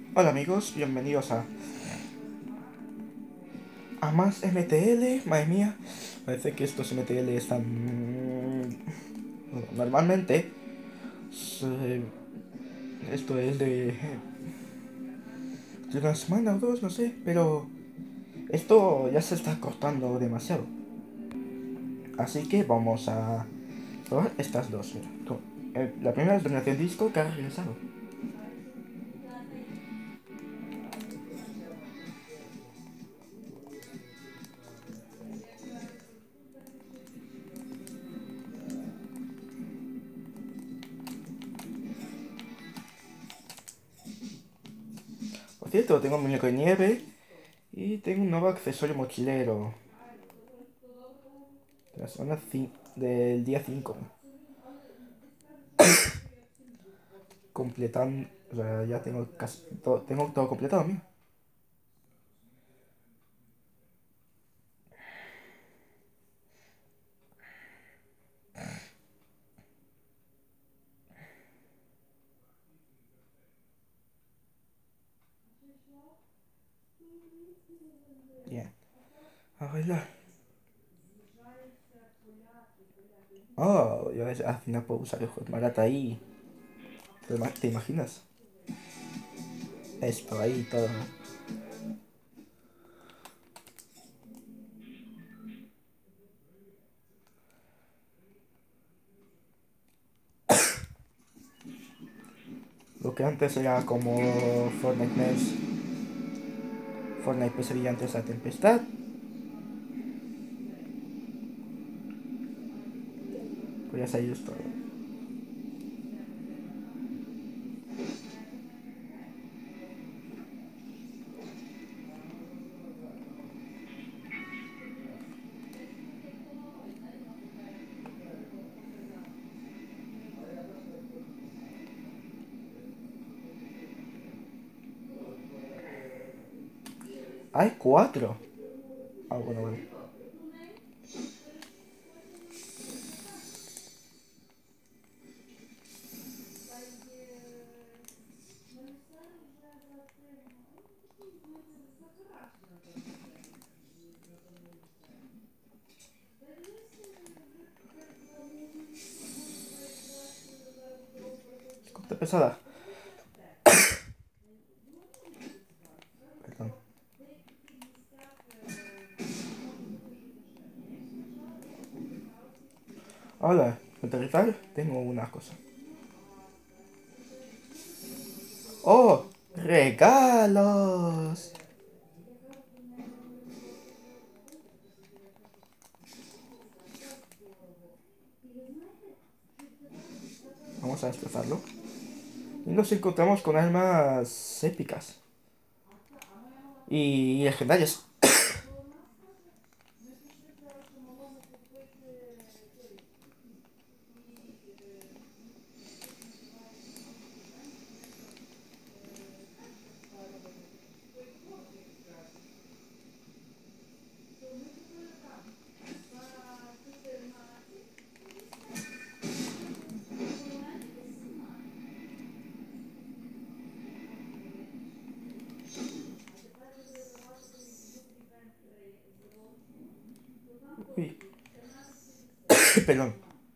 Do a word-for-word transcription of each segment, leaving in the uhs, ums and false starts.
Hola amigos, bienvenidos a, a más M T L. Madre mía, parece que estos M T L están... bueno, normalmente se- esto es de, de una semana o dos, no sé, pero esto ya se está cortando demasiado. Así que vamos a probar estas dos. Mira, tú- eh, la primera es Donación Disco que ha regresado. Por cierto, tengo un muñeco de nieve y tengo un nuevo accesorio mochilero de la semana ci- del día cinco. Completando, o sea, ya tengo casi todo, tengo todo completado, mío. Bien. A bailar. Oh, yo al final puedo usar el juego Marata ahí. ¿Te ima- te imaginas? Esto ahí, todo. Lo que antes era como Fortnite Mesh, Fortnite Pesadilla antes de la tempestad, pues ya se ha ido todo. Hay cuatro. Ah, bueno, vale. Escucha pesada. Perdón. Hola, aterrizar, tengo una cosa. ¡Oh! ¡Regalos! Vamos a destrozarlo. Y nos encontramos con armas épicas. Y legendarias. Uy, perdón.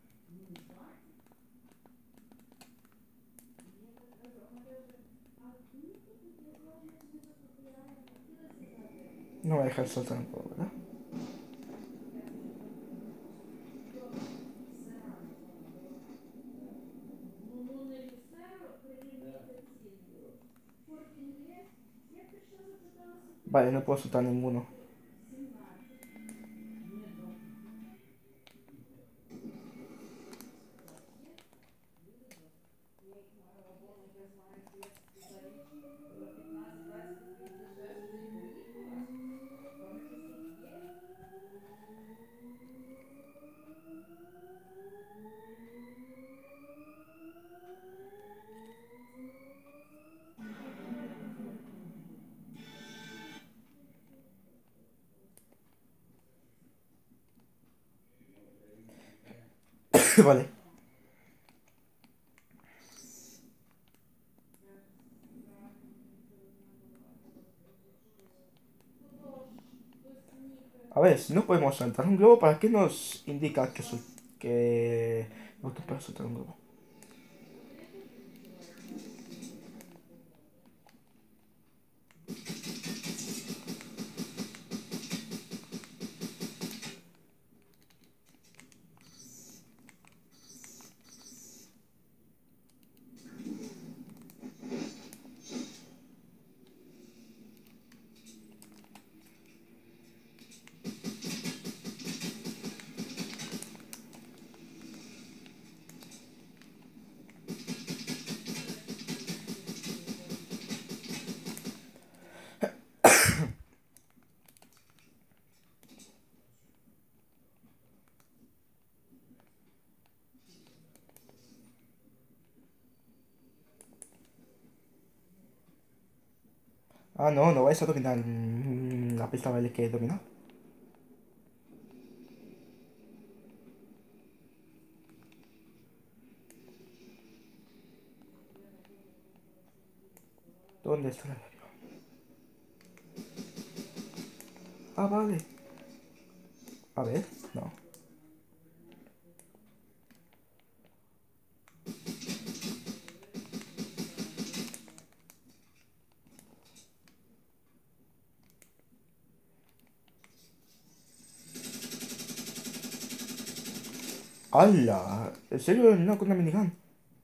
No voy a dejar soltar un poco, ¿verdad? Vale, no puedo soltar ninguno. Vale. A ver, si no podemos saltar un globo, ¿para qué nos indica que, sol- que no te puedes saltar un globo? Ah, no, no vais a dominar mm, la pista vale que dominar. ¿Dónde está la de arriba? Ah, vale. A ver, no. ¡Hala! ¿En serio? No, con una minigun.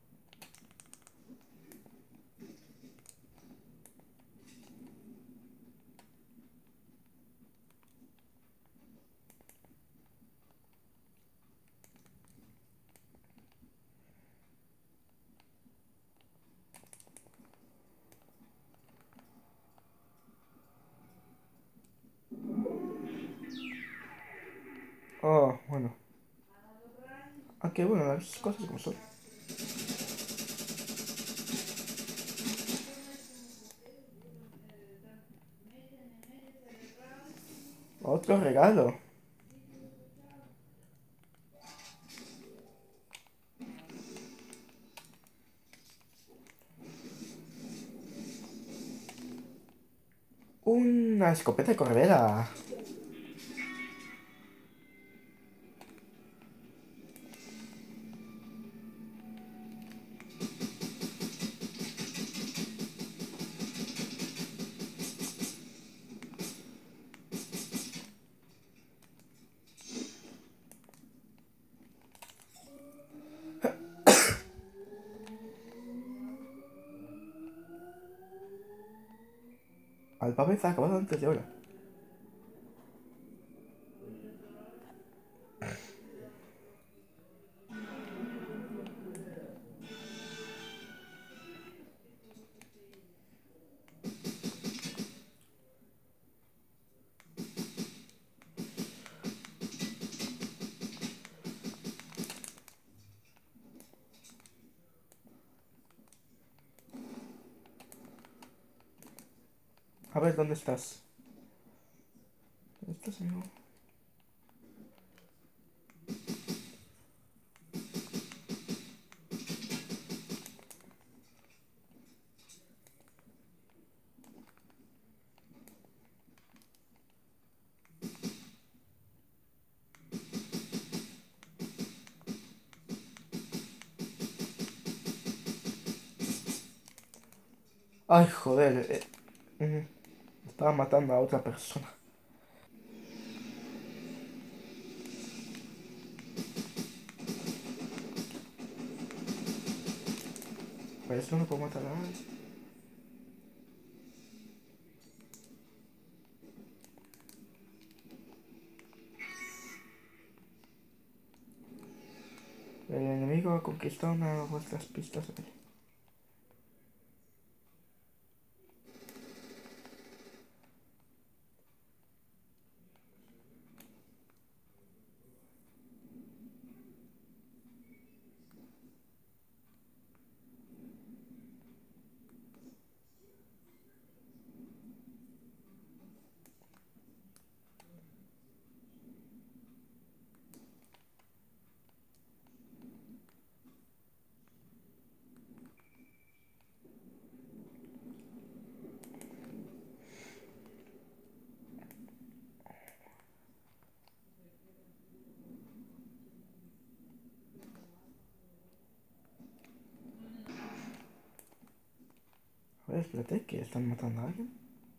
Oh, bueno. Aunque bueno, las cosas como son. Otro regalo. Una escopeta de corredera. Al papel se ha acabado antes de ahora. A ver, ¿dónde estás? ¿Dónde estás, amigo? Ay, joder. eh, mm, estaba matando a otra persona. Por eso no puedo matar a nadie. El enemigo ha conquistado una de vuestras pistas. ver, espérate, que están matando a alguien.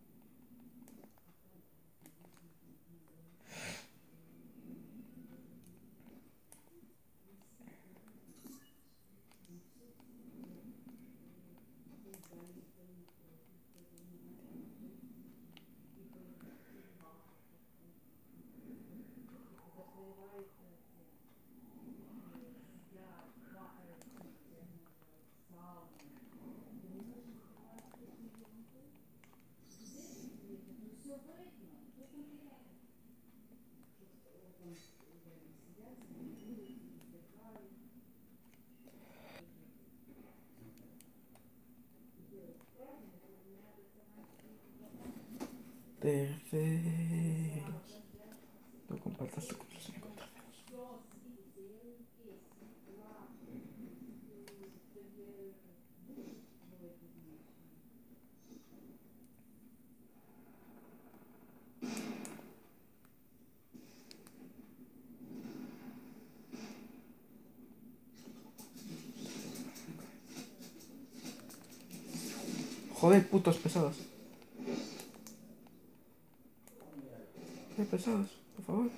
Terceros. No compartas tu contraseña con terceros. Joder, putos pesados. Qué pesados, por favor.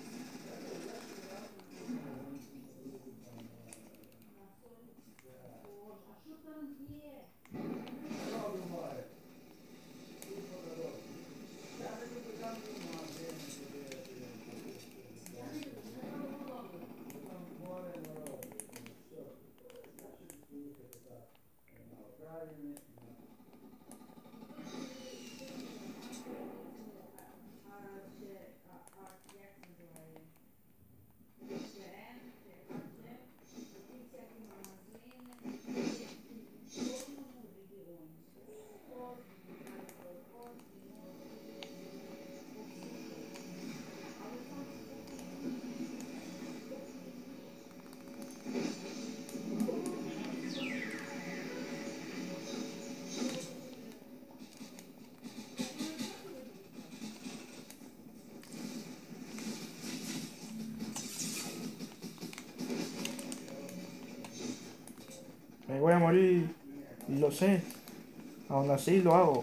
Me voy a morir. Y lo sé. Aún así lo hago.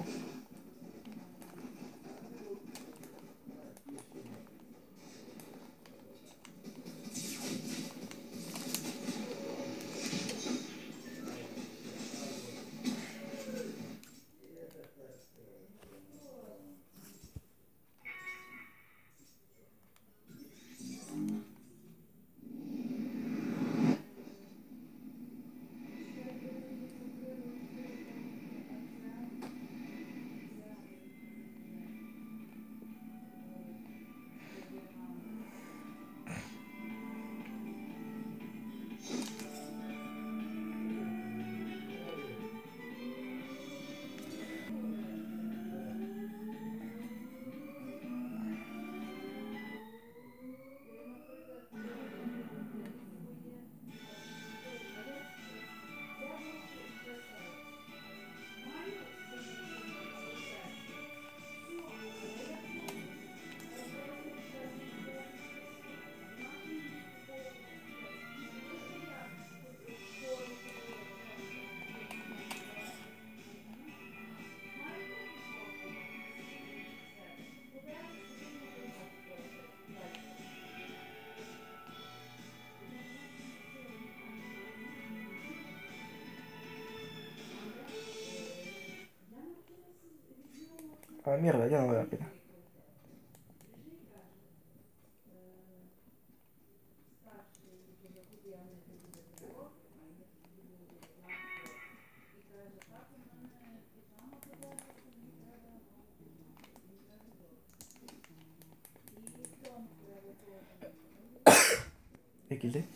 A la mierda, ya no vale la pena. equis de.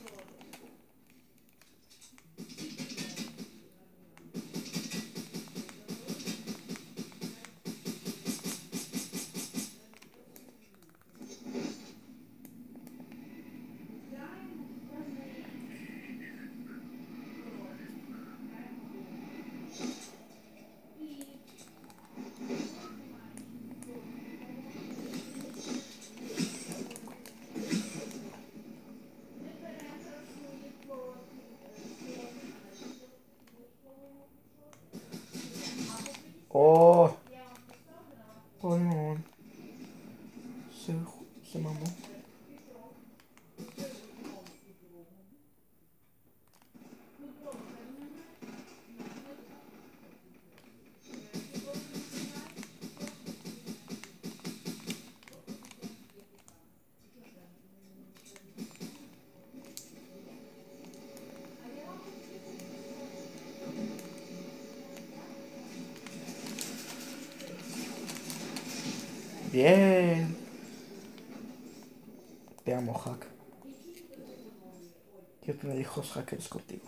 Oh, Pokémon. Se, se mamó. Bien. Te amo, Hack. Quiero tener hijos hackers contigo.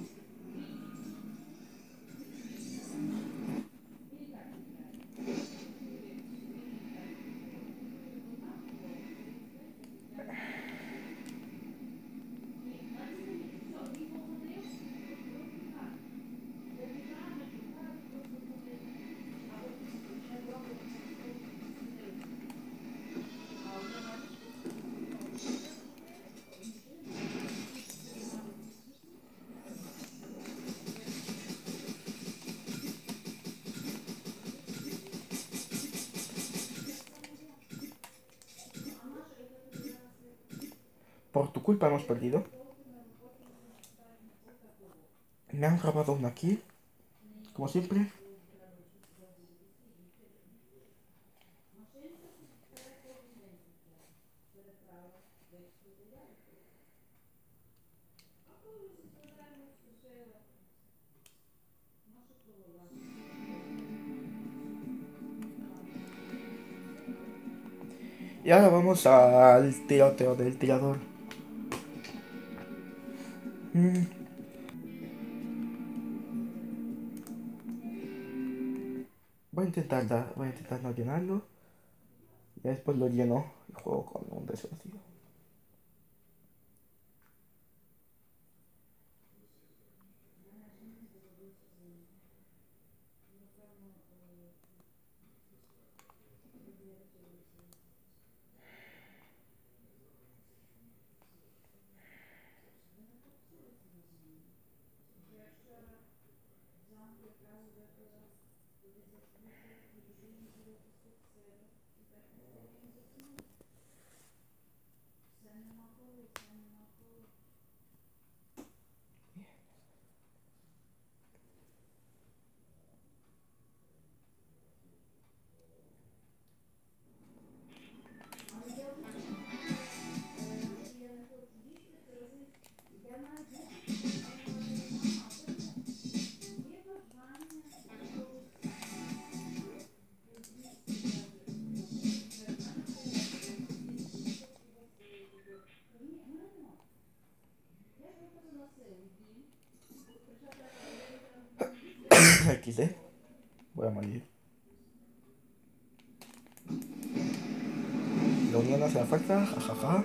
Por tu culpa hemos perdido. Me han robado una kill. Como siempre. Y ahora vamos al tiroteo del tirador. Mm. Voy a intentar dar, voy a intentar no llenarlo. Y después lo lleno y juego con un desconocido. equis de. Voy a morir. La unión hace la fuerza, jajaja.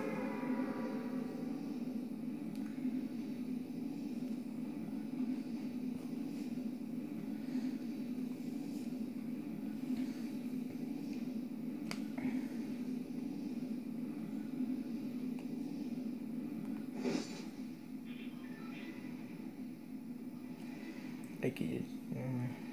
X. Mm.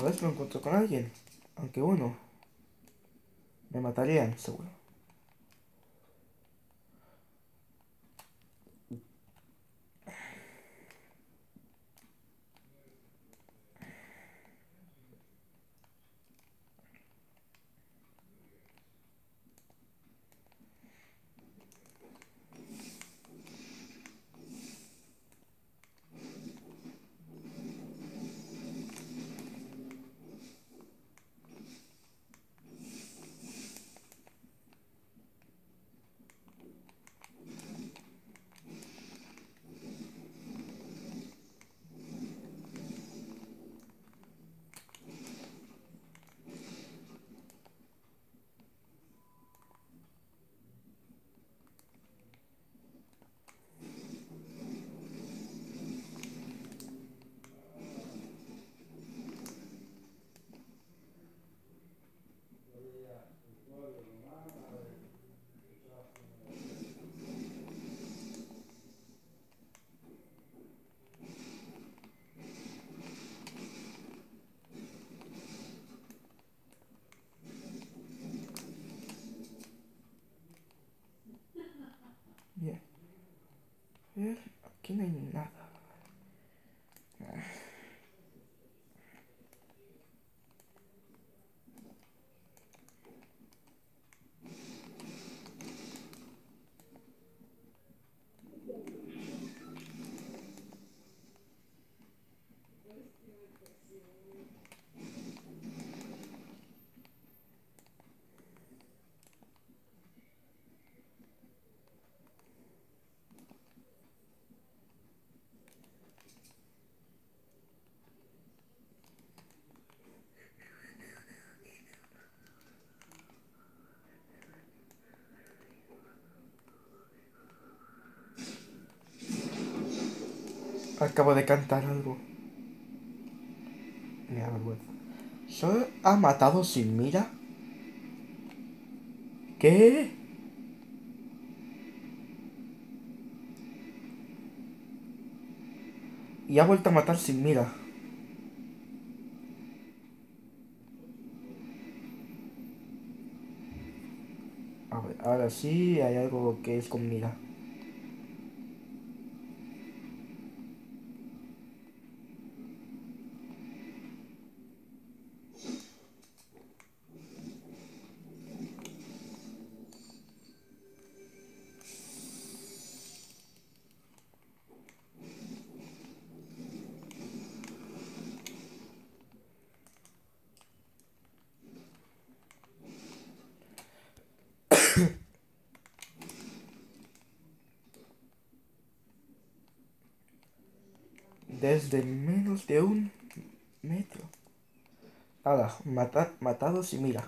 ver si me encuentro con alguien. Aunque uno me matarían, seguro. Bien. A ver, aquí no hay nada. Acabo de cantar algo. Me da vergüenza. ¿Solo ha matado sin mira? ¿Qué? Y ha vuelto a matar sin mira. A ver, ahora sí hay algo que es con mira. Desde menos de un metro. Hala, mata, matado sin mira.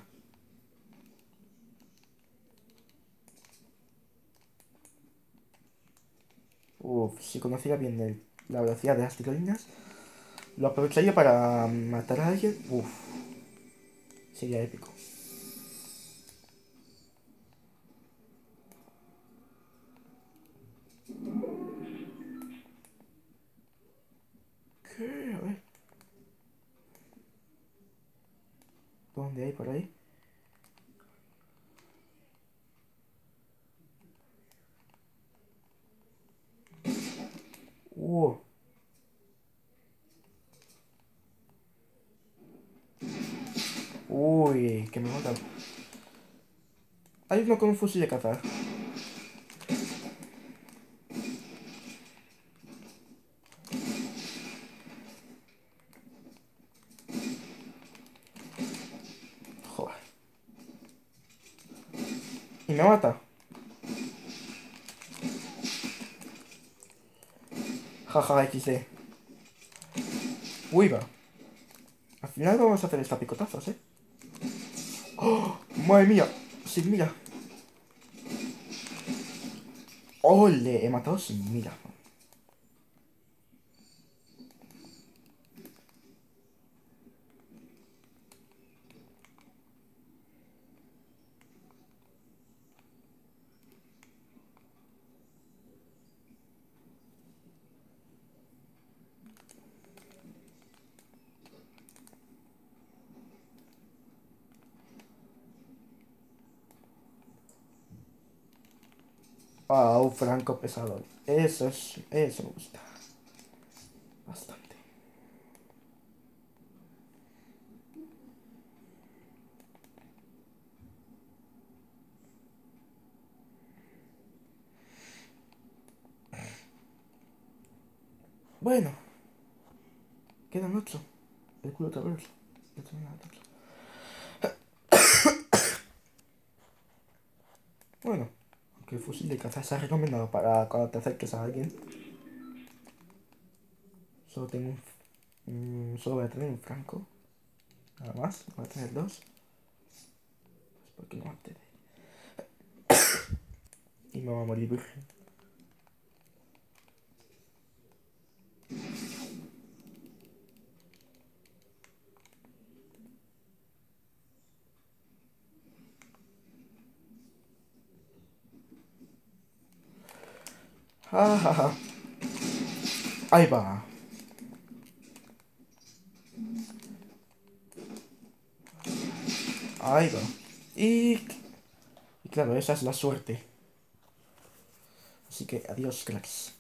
Uf, si conociera bien el- la velocidad de las tirolinas, lo aprovecharía para matar a alguien. Uf, sería épico. ¿Qué? A ver. ¿Dónde hay por ahí? Uh, uy, que me matan. Hay uno con un fusil de cazar. Joder. Y me mata. Jaja, equis de. Uy, va. Al final vamos a hacer esta picotazos, ¿eh? ¡Oh! ¡Madre mía! Sin mira. ¡Ole! He matado sin mira. Ah, un franco pesador. Eso es, eso me gusta. Bastante. Bueno, quedan ocho. El culo otra vez. Bueno, aunque el fusil de caza se ha recomendado para cuando te acerques a alguien. Solo tengo un... mm, solo voy a tener un franco. Nada más. Voy a tener dos. Pues porque no antes de... Y me voy a morir virgen. Ah, ahí va. Ahí va. Y... y claro, esa es la suerte. Así que adiós, cracks.